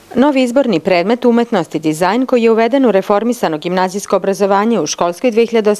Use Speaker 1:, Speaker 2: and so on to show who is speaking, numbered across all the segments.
Speaker 1: Novi izborni predmet umetnost i dizajn koji je uveden u reformisano gimnazijsko obrazovanje u školskoj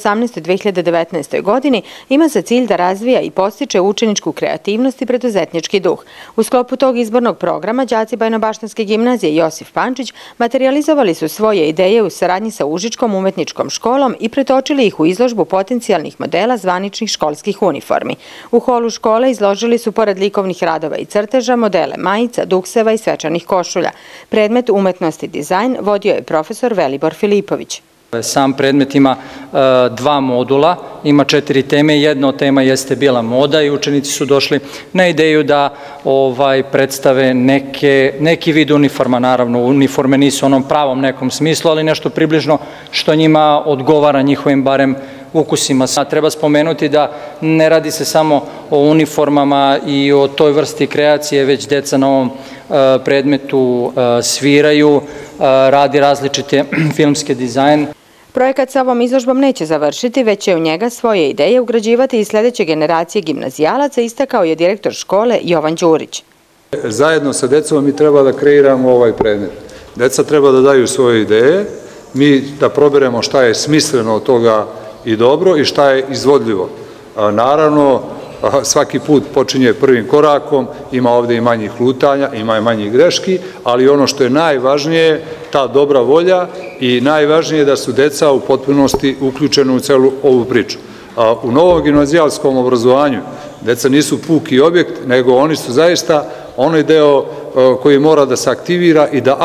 Speaker 1: 2018-2019. godini ima za cilj da razvija i podstiče učeničku kreativnost i preduzetnički duh. U sklopu tog izbornog programa đaci Bajnobaštanske gimnazije Josif Pančić materializovali su svoje ideje u saradnji sa Užičkom umetničkom školom i pretočili ih u izložbu potencijalnih modela zvaničnih školskih uniformi. U holu škole izložili su pored likovnih radova i crteža modele majica, dukseva i svečanih košulja. Predmet umetnost i dizajn vodio je profesor Velibor Filipović.
Speaker 2: Sam predmet ima dva modula, ima 4 teme. Jedna od tema jeste bila moda i učenici su došli na ideju da predstave neki vid uniforma. Naravno, uniforme nisu u onom pravom nekom smislu, ali nešto približno što njima odgovara njihovim barem ukusima. Treba spomenuti da ne radi se samo o uniformama i o toj vrsti kreacije, već deca na ovom predmetu sviraju, radi različite filmske dizajn.
Speaker 1: Projekat sa ovom izložbom neće završiti, već će u njega svoje ideje ugrađivati i sledeće generacije gimnazijalaca, istakao je direktor škole Jovan Đurić.
Speaker 3: Zajedno sa decom mi treba da kreiramo ovaj predmet. Deca treba da daju svoje ideje, mi da proberemo šta je smisleno od toga i dobro i šta je izvodljivo. Naravno, svaki put počinje prvim korakom, ima ovde i manjih lutanja, ima i manjih greški, ali ono što je najvažnije, ta dobra volja i najvažnije da su deca u potpunosti uključene u celu ovu priču. U novom gimnazijalskom obrazovanju deca nisu puki objekt, nego oni su zaista onaj deo koji mora da se aktivira i da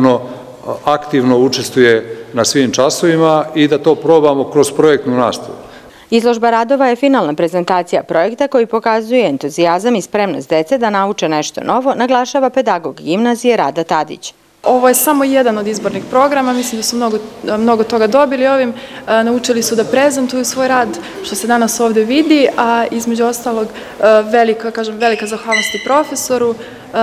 Speaker 3: aktivno učestvuje na svim časovima i da to probamo kroz projektnu nastavu.
Speaker 1: Izložba radova je finalna prezentacija projekta koji pokazuje entuzijazam i spremnost dece da nauče nešto novo, naglašava pedagog gimnazije Rada Tadić.
Speaker 4: Ovo je samo jedan od izbornih programa, mislim da su mnogo toga dobili ovim, naučili su da prezentuju svoj rad, što se danas ovde vidi, a između ostalog velika zahvalnost i profesoru.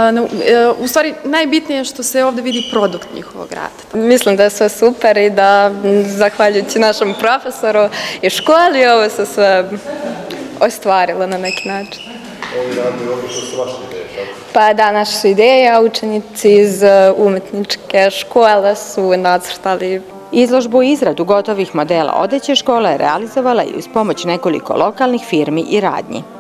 Speaker 4: U stvari, najbitnije je što se ovde vidi produkt njihovog rada.
Speaker 5: Mislim da je sve super i da, zahvaljujući našem profesoru i školi, ovo se sve ostvarilo na neki način.
Speaker 3: Ovi radovi ovdje što su vaše ideje?
Speaker 5: Pa da, naše su ideje, a učenici iz umetničke škole su nacrtali.
Speaker 1: Izložbu i izradu gotovih modela odeće škola je realizovala i uz pomoć nekoliko lokalnih firmi i radnji.